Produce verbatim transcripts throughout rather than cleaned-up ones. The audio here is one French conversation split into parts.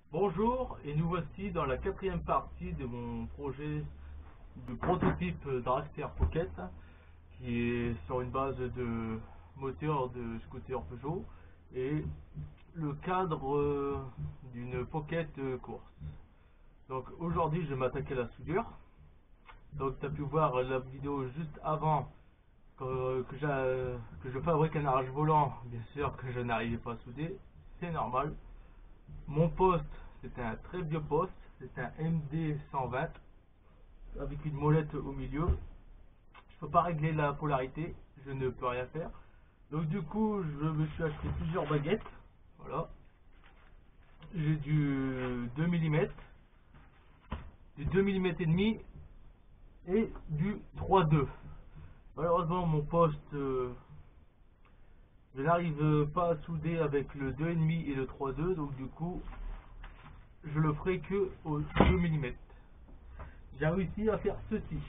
Bonjour, et nous voici dans la quatrième partie de mon projet de prototype Dragster Pocket qui est sur une base de moteur de scooter Peugeot et le cadre euh, d'une Pocket euh, course. Donc aujourd'hui je vais m'attaquer à la soudure. Donc tu as pu voir la vidéo juste avant que, que, que je fabrique un arrache volant, bien sûr que je n'arrivais pas à souder, c'est normal. Mon poste, c'était un très vieux poste, c'était un M D cent vingt avec une molette au milieu. Je peux pas régler la polarité, je ne peux rien faire. Donc du coup, je me suis acheté plusieurs baguettes. Voilà. J'ai du deux millimètres, du deux millimètres et demi et du trois deux. Malheureusement, mon poste, euh, je n'arrive pas à souder avec le deux virgule cinq et le trois deux, donc du coup, je le ferai que au deux millimètres. J'ai réussi à faire ceci.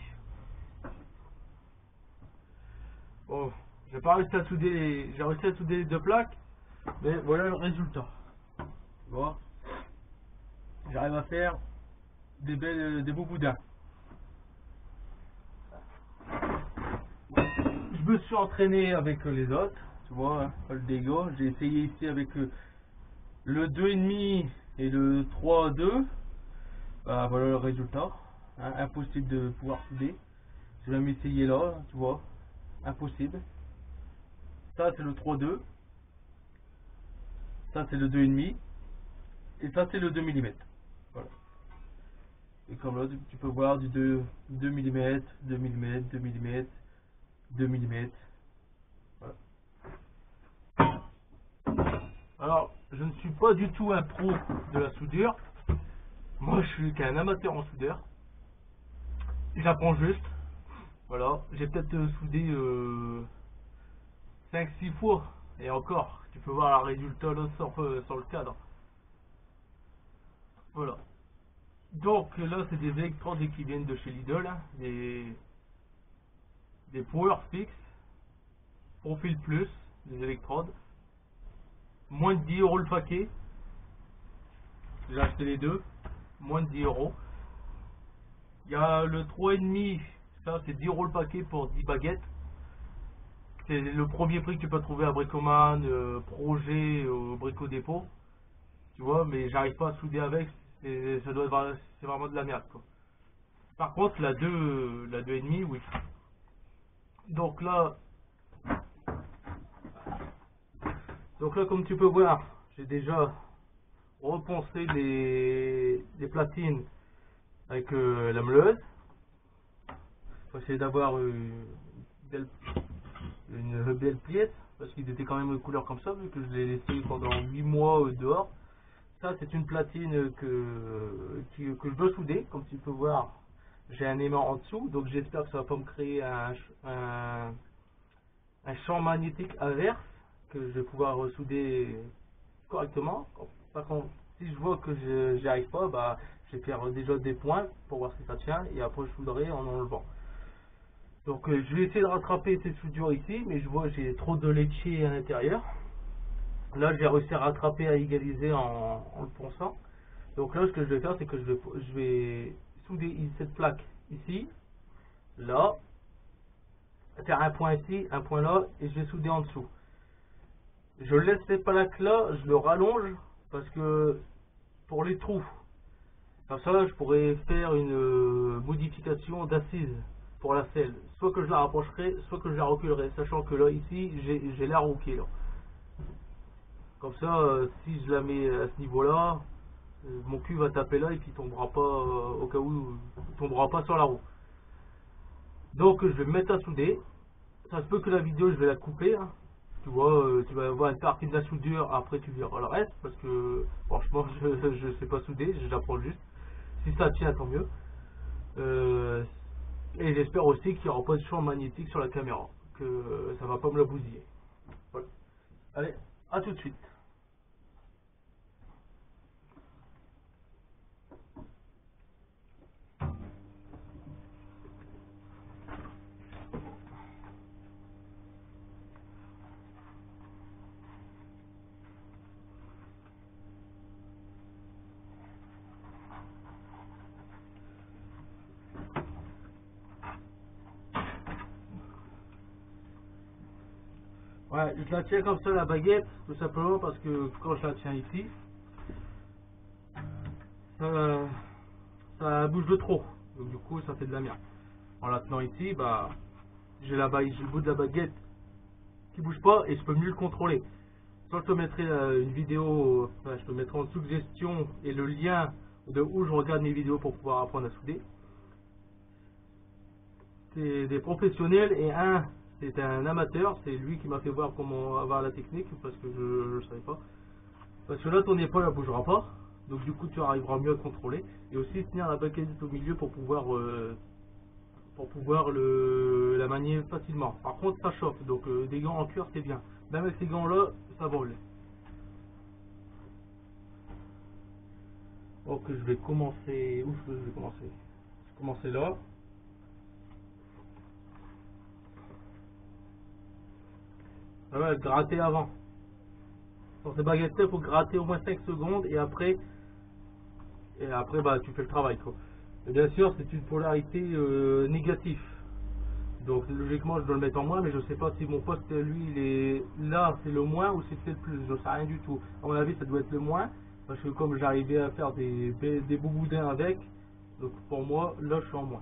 Bon, j'ai pas réussi à souder les, j'ai réussi à souder les deux plaques, mais voilà le résultat. Tu vois, j'arrive à faire des belles, des beaux boudins. Je me suis entraîné avec les autres, tu vois, hein, le dégât. J'ai essayé ici avec le deux virgule cinq et le trois deux. Bah, voilà le résultat. Hein, impossible de pouvoir souder. Je vais m'essayer là, tu vois, impossible. Ça c'est le trois deux. Ça c'est le deux virgule cinq. Et ça c'est le deux millimètres. Voilà. Et comme là tu peux voir du deux millimètres, deux millimètres, deux millimètres, deux millimètres. Voilà. Alors, je ne suis pas du tout un pro de la soudure. Moi, je suis qu'un amateur en soudeur. J'apprends juste. Voilà. J'ai peut-être soudé euh, cinq six fois. Et encore, tu peux voir le résultat là sur, euh, sur le cadre. Voilà. Donc là, c'est des électrodes qui viennent de chez Lidl. Hein, des, des PowerFix. Profil Plus, des électrodes. Moins de dix euros le paquet. J'ai acheté les deux. Moins de dix euros. Il y a le trois virgule cinq, ça c'est dix euros le paquet pour dix baguettes. C'est le premier prix que tu peux trouver à Bricoman, euh, Projet, au Brico Dépôt. Tu vois, mais j'arrive pas à souder avec, c'est ça doit être, c'est vraiment de la merde quoi. Par contre la deux, la deux virgule cinq, oui. Donc là, donc là comme tu peux voir, j'ai déjà reponcé les, les platines avec euh, la meuleuse. Faut essayer d'avoir une belle, une belle pièce parce qu'ils étaient quand même de couleur comme ça vu que je l'ai laissé pendant huit mois euh, dehors. Ça c'est une platine que, qui, que je dois souder. Comme tu peux voir, j'ai un aimant en dessous, donc j'espère que ça va pas me créer un, un, un champ magnétique inverse que je vais pouvoir souder correctement. Par contre, si je vois que je n'y arrive pas, bah, je vais faire déjà des points pour voir si ça tient et après je souderai en enlevant. Donc euh, je vais essayer de rattraper ces soudures ici, mais je vois j'ai trop de laitier à l'intérieur. Là j'ai réussi à rattraper, à égaliser en, en le ponçant. Donc là ce que je vais faire c'est que je vais, je vais souder cette plaque ici, là, faire un point ici, un point là, et je vais souder en dessous. Je laisse cette plaque là, je le rallonge parce que pour les trous, comme ça je pourrais faire une euh, modification d'assise pour la selle, soit que je la rapprocherai, soit que je la reculerai, sachant que là ici j'ai l'air qui est là. Comme ça, euh, si je la mets à ce niveau là, euh, mon cul va taper là et puis il tombera pas euh, au cas où il tombera pas sur la roue. Donc je vais me mettre à souder. Ça se peut que la vidéo je vais la couper, hein. Tu vois, euh, tu vas voir une partie de la soudure, après tu verras le reste parce que franchement je, je sais pas souder, j'apprends juste. Si ça tient tant mieux. Euh, Et j'espère aussi qu'il n'y aura pas de champ magnétique sur la caméra, que ça va pas me la bousiller. Voilà. Allez, à tout de suite. Ouais, je la tiens comme ça la baguette, tout simplement parce que quand je la tiens ici, ça, ça bouge de trop. Donc du coup ça fait de la merde. En la tenant ici, bah j'ai la bague, j'ai le bout de la baguette qui bouge pas et je peux mieux le contrôler. Soit je te mettrai euh, une vidéo, enfin, je te mettrai en suggestion et le lien de où je regarde mes vidéos pour pouvoir apprendre à souder. C'est des professionnels et un c'est un amateur, c'est lui qui m'a fait voir comment avoir la technique parce que je ne savais pas. Parce que là ton épaule ne bougera pas, donc du coup tu arriveras mieux à contrôler et aussi tenir la baguette au milieu pour pouvoir euh, pour pouvoir le, la manier facilement. Par contre ça chauffe, donc euh, des gants en cuir c'est bien. Même avec ces gants là, ça vole. Donc je vais commencer, où je vais commencer Je vais commencer là. Ah ouais, gratter avant. Sur ces baguettes là, il faut gratter au moins cinq secondes et après et après bah tu fais le travail quoi. Et bien sûr c'est une polarité euh, négative. Donc logiquement je dois le mettre en moins, mais je sais pas si mon poste lui il est là c'est le moins ou si c'est le plus, je sais rien du tout. À mon avis ça doit être le moins, parce que comme j'arrivais à faire des, des beaux boudins avec, donc pour moi là je suis en moins.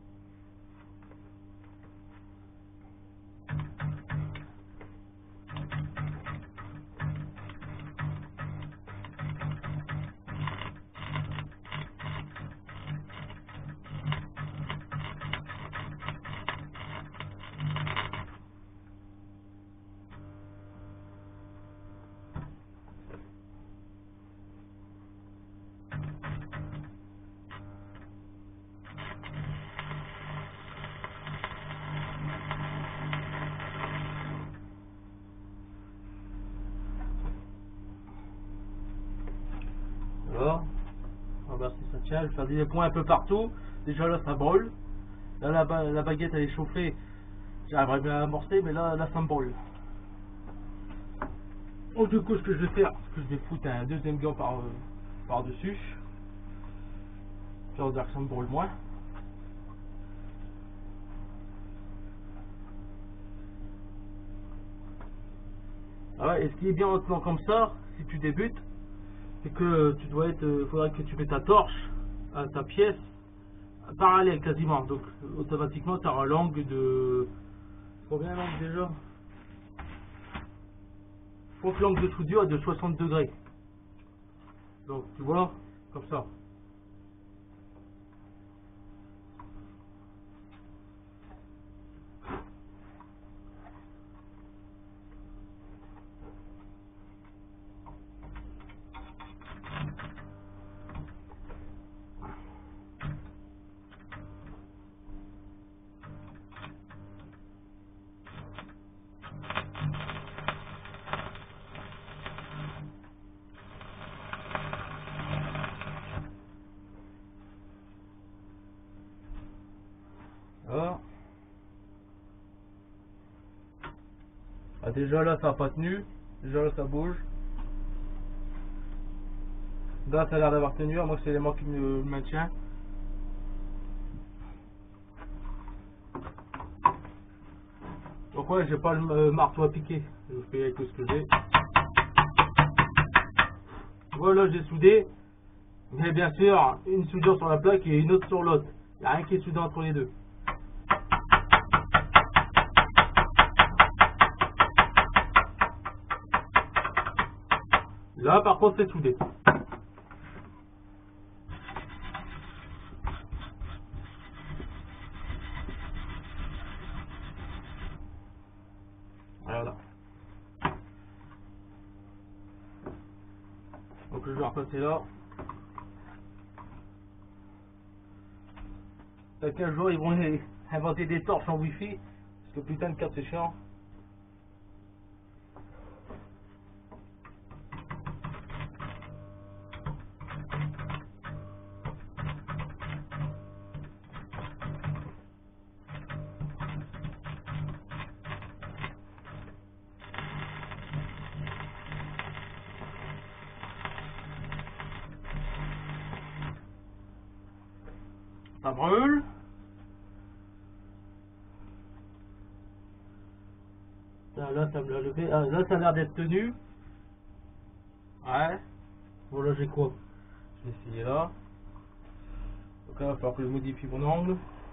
Alors, on va voir si ça tient, je vais faire des points un peu partout. Déjà là ça brûle. Là la, ba la baguette elle est chauffée, j'arriverai bien à amorcer, mais là, là ça me brûle. Donc du coup ce que je vais faire, c'est que je vais foutre un deuxième gant par, euh, par dessus. Ça va dire que ça me brûle moins. Ah ouais, et ce qui est bien en tenant comme ça, si tu débutes, c'est que tu dois être, il faudrait que tu mets ta torche à ta pièce parallèle quasiment, donc automatiquement tu auras l'angle de combien l'angle déjà? Je crois que l'angle de soudure est de soixante degrés, donc tu vois comme ça. Alors, ah, déjà là ça n'a pas tenu, déjà là ça bouge. Là ça a l'air d'avoir tenu, moi c'est l'élément qui me maintient. Donc ouais, j'ai pas le euh, marteau à piquer, je fais avec ce que j'ai. Voilà, j'ai soudé, mais bien sûr une soudure sur la plaque et une autre sur l'autre, il n'y a rien qui est soudé entre les deux. Là par contre c'est soudé. Voilà. Donc je vais repasser là. Peut-être qu'un jour ils vont inventer des torches en wifi, parce que putain de carte c'est chiant. Ça brûle. Ça, là, ça me l'a levé. Ah, là, ça a l'air d'être tenu. Ouais. Bon, là, j'ai quoi? Je vais essayer là. Donc là, il va falloir que je modifie mon angle.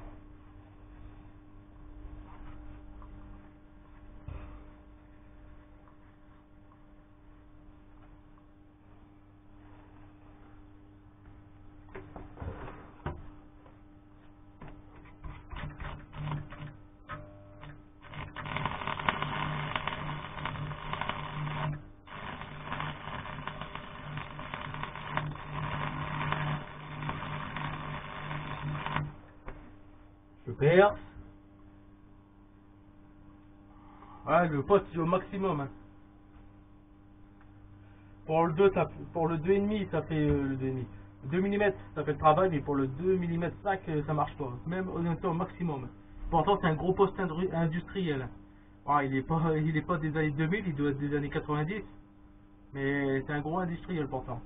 Je perce. Ouais, le poste il est au maximum. Hein. Pour le deux, ça, pour le deux virgule cinq, ça fait euh, le deux virgule cinq. deux millimètres, ça fait le travail, mais pour le deux virgule cinq, euh, ça marche pas. Même honnêtement au maximum. Pourtant, c'est un gros poste industriel. Ouais, il est pas, il est pas des années deux mille, il doit être des années quatre-vingt-dix. Mais c'est un gros industriel pourtant.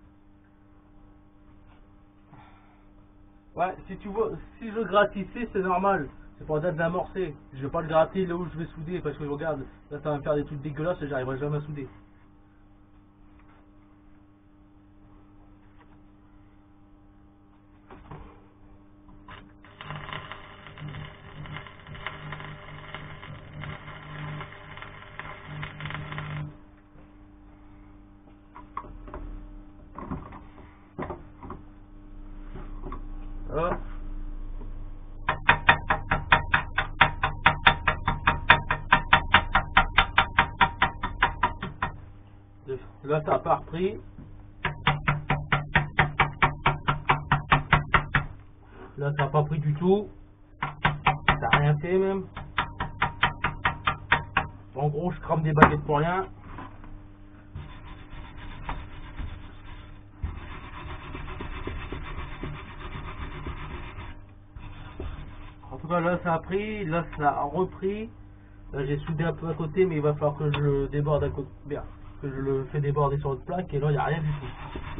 Ouais, si tu vois, si je gratte ici, c'est normal. C'est pour date d'amorcer. Je vais pas le gratter là où je vais souder parce que regarde, là ça va me faire des trucs dégueulasses et j'arriverai jamais à souder. Voilà. Là ça n'a pas repris. Là ça n'a pas pris du tout. Ça n'a rien fait même. En gros je crame des baguettes pour rien. En tout cas là ça a pris, là ça a repris. Là j'ai soudé un peu à côté mais il va falloir que je le déborde à côté. Bien. Que je le fais déborder sur notre plaque et là il n'y a rien du tout.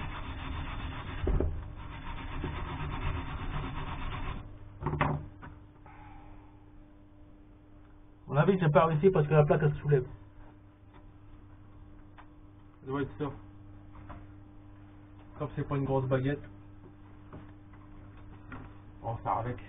On avait j'ai pas réussi parce que la plaque elle se soulève. Ça doit être ça. Comme c'est pas une grosse baguette. On va faire avec.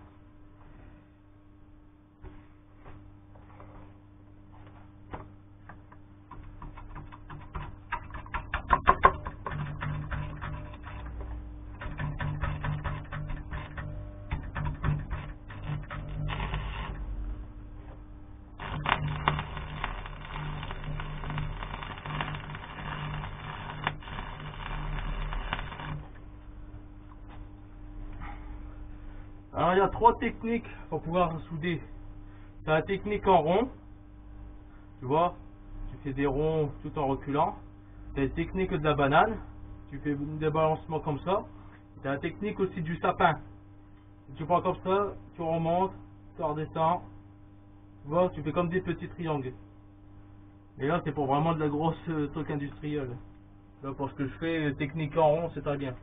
Alors il y a trois techniques pour pouvoir souder. Tu as la technique en rond, tu vois, tu fais des ronds tout en reculant. Tu as la technique de la banane, tu fais des balancements comme ça. Tu as la technique aussi du sapin. Tu prends comme ça, tu remontes, tu redescends, tu vois, tu fais comme des petits triangles. Et là c'est pour vraiment de la grosse euh, truc industriel. Là pour ce que je fais, technique en rond c'est très bien.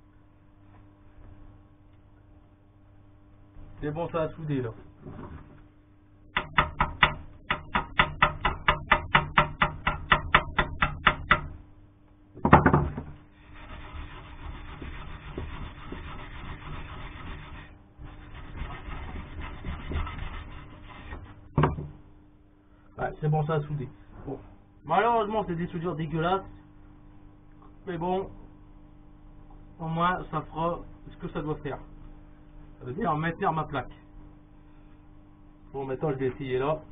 C'est bon, ça a soudé là. Ouais, c'est bon, ça a soudé. Bon. Malheureusement, c'est des soudures dégueulasses. Mais bon, au moins, ça fera ce que ça doit faire. Ça veut dire maintenir ma plaque. Bon, maintenant je vais essayer là.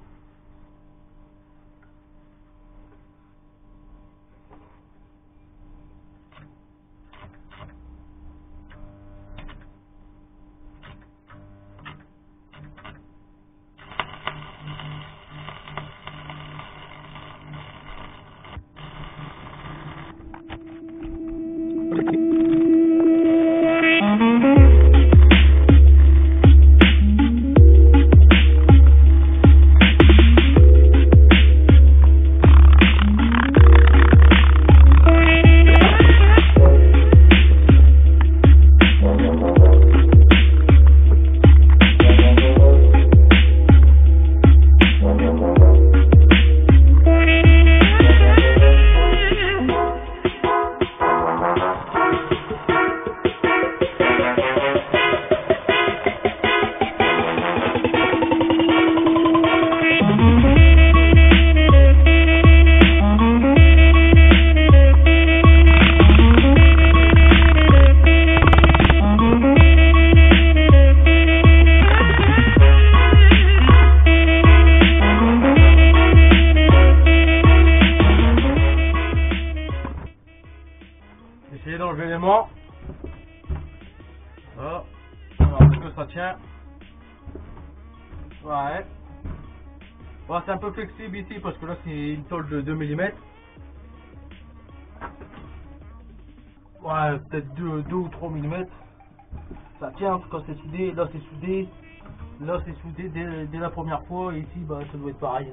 enlever l'élément. Voilà. Alors, est-ce que ça tient? Ouais. Bon, c'est un peu flexible ici parce que là c'est une tôle de deux millimètres. Ouais, peut-être deux ou trois millimètres. Ça tient quand c'est soudé. Là c'est soudé. Là c'est soudé dès, dès la première fois. Et ici, bah, ça doit être pareil.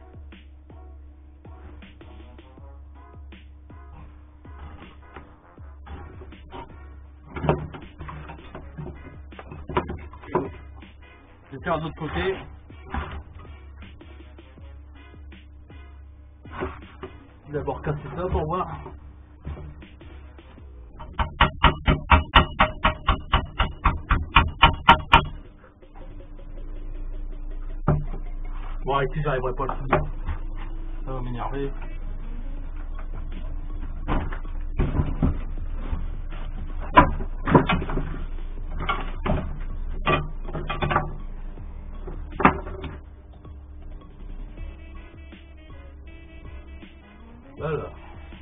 Je vais faire de l'autre côté. Je vais d'abord casser ça pour voir. Bon, ici j'arriverai pas à le souder. Ça va m'énerver. Voilà.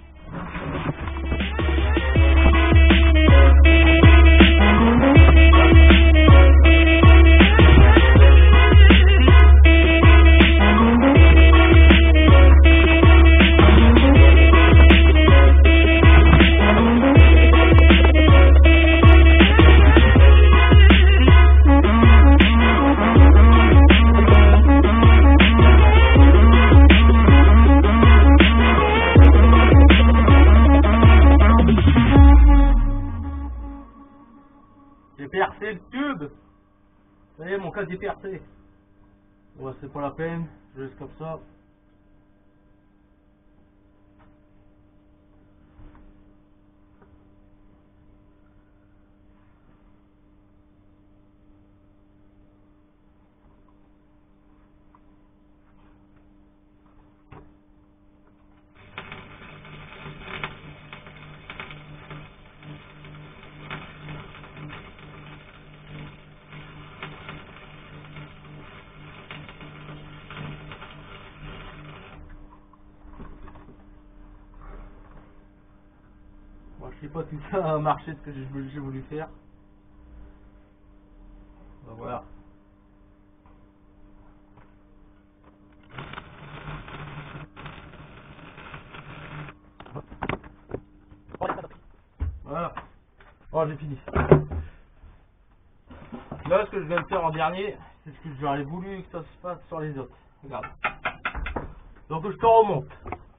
J'ai percé le tube. Vous voyez, mon cas est percé. Ouais, c'est pas la peine, je laisse comme ça. Bon, je sais pas si ça a marché ce que j'ai voulu faire. Ben voilà. Voilà. Oh, j'ai fini. Là, ce que je viens de faire en dernier, c'est ce que j'aurais voulu que ça se passe sur les autres. Regarde. Donc, je te remonte.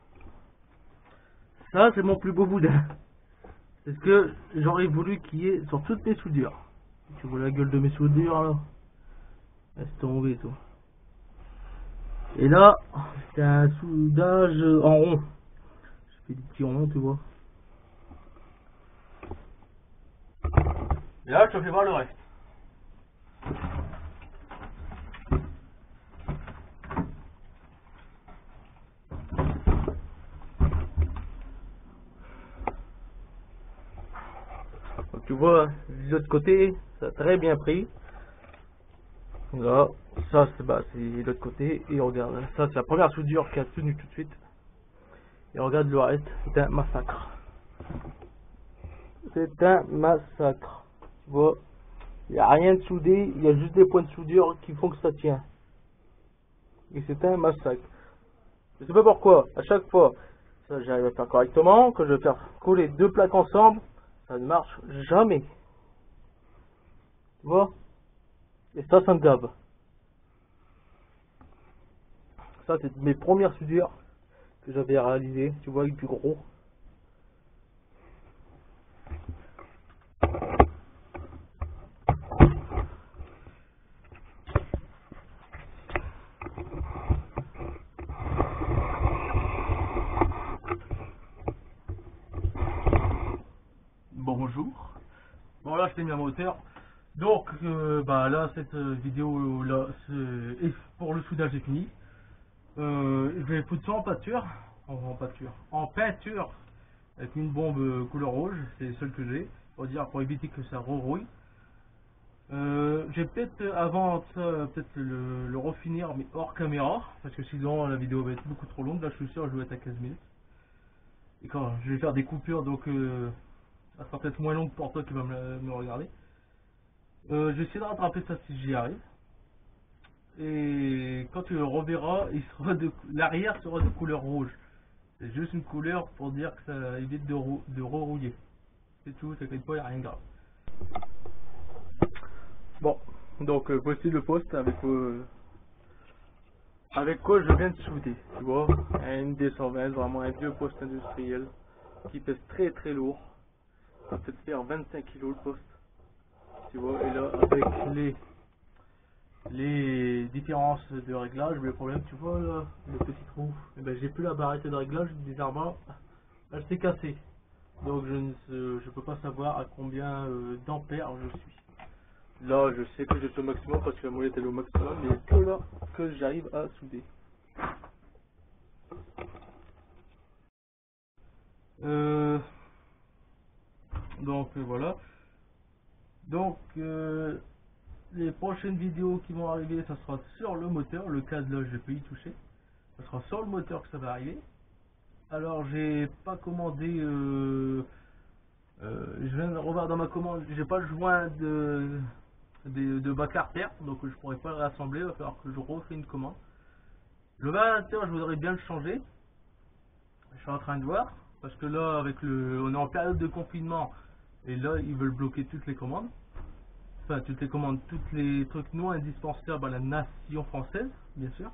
Ça, c'est mon plus beau boudin. C'est ce que j'aurais voulu qu'il y ait sur toutes mes soudures. Tu vois la gueule de mes soudures, là? Laisse tomber, toi. Et là, c'est un soudage en rond. Je fais des petits ronds, tu vois. Et là, je te fais voir le reste. Donc, tu vois, de l'autre côté, ça a très bien pris. Là, ça c'est bah, de l'autre côté. Et regarde, ça c'est la première soudure qui a tenu tout de suite. Et regarde le reste, c'est un massacre. C'est un massacre. Tu vois, il n'y a rien de soudé, il y a juste des points de soudure qui font que ça tient. Et c'est un massacre. Je sais pas pourquoi, à chaque fois, ça j'arrive à faire correctement, que je vais faire coller deux plaques ensemble, ça ne marche jamais. Tu vois? Et ça, ça me gave. Ça, c'est mes premières soudures que j'avais réalisées. Tu vois, avec du gros. Bonjour. Bon, là, je t'ai mis un moteur. Donc, euh, bah là, cette vidéo là, est pour le soudage est fini. Euh, je vais foutre ça en peinture, en, en peinture, en peinture, avec une bombe couleur rouge, c'est celle que j'ai, pour dire pour éviter que ça rerouille. Euh, j'ai peut-être avant ça, peut-être le, le refinir, mais hors caméra, parce que sinon la vidéo va être beaucoup trop longue. Là, je suis sûr, je dois être à quinze minutes. Et quand je vais faire des coupures, donc euh, Ça sera peut-être moins long pour toi qui va me, me regarder. Euh, je vais essayer de rattraper ça si j'y arrive. Et quand tu le reverras, il sera de l'arrière sera de couleur rouge. C'est juste une couleur pour dire que ça évite de, rou de rerouiller. C'est tout, t'inquiète pas, il n'y a rien de grave. Bon, donc euh, voici le poste avec euh, avec quoi je viens de souder. Tu vois, un D cent vingt, vraiment un vieux poste industriel qui pèse très très lourd. Ça peut faire vingt-cinq kilos le poste. Tu vois, et là avec les les différences de réglage, le problème, tu vois là, le petit trou, et ben j'ai plus la barrette de réglage, bizarrement, elle s'est cassée. Donc je ne sais- je peux pas savoir à combien euh, d'ampères je suis. Là, je sais que je suis au maximum parce que la molette est au maximum, mais que là que j'arrive à souder. Euh, donc euh, voilà. Donc euh, les prochaines vidéos qui vont arriver, ça sera sur le moteur. Le cadre là, je peux y toucher. Ça sera sur le moteur que ça va arriver. Alors j'ai pas commandé. Euh, euh, je viens de revoir dans ma commande. J'ai pas le joint de de, de bas carter, donc je pourrais pas le rassembler. Il va falloir que je refais une commande. Le ventilateur, je voudrais bien le changer. Je suis en train de voir parce que là, avec le, on est en période de confinement et là, ils veulent bloquer toutes les commandes. Enfin, toutes les commandes, tous les trucs non indispensables à la nation française, bien sûr.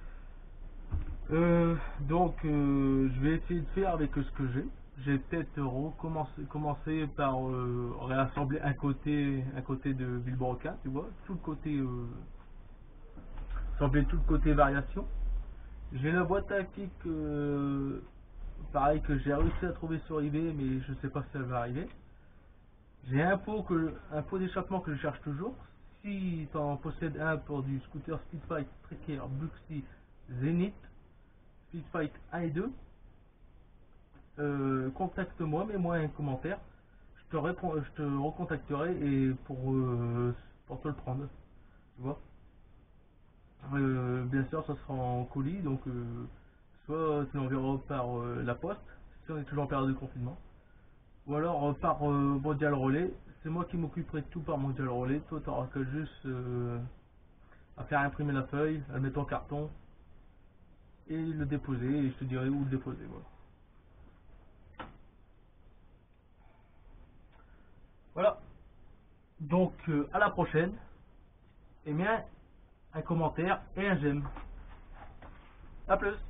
Euh, donc, euh, je vais essayer de faire avec ce que j'ai. J'ai peut-être recommencé commencer par euh, réassembler un côté, un côté de Villebroca, tu vois, tout le côté, euh, assembler tout le côté variation. J'ai la boîte à kick, euh, pareil que j'ai réussi à trouver sur eBay, mais je sais pas si elle va arriver. J'ai un pot que, un pot d'échappement que je cherche toujours. Si tu en possèdes un pour du scooter Speedfight Trekker Buxi Zenith, Speedfight un et deux, euh, contacte-moi, mets-moi un commentaire. Je te, réponds, je te recontacterai et pour, euh, pour te le prendre. Tu vois. Euh, bien sûr, ça sera en colis, donc euh, soit tu l'enverras par euh, la poste, si on est toujours en période de confinement. Ou alors euh, par euh, Mondial Relais, c'est moi qui m'occuperai de tout par Mondial Relais. Toi, tu n'auras que juste euh, à faire imprimer la feuille, à le mettre en carton et le déposer. Et je te dirai où le déposer. Voilà. Voilà. Donc euh, à la prochaine. Et bien un commentaire et un j'aime. A plus.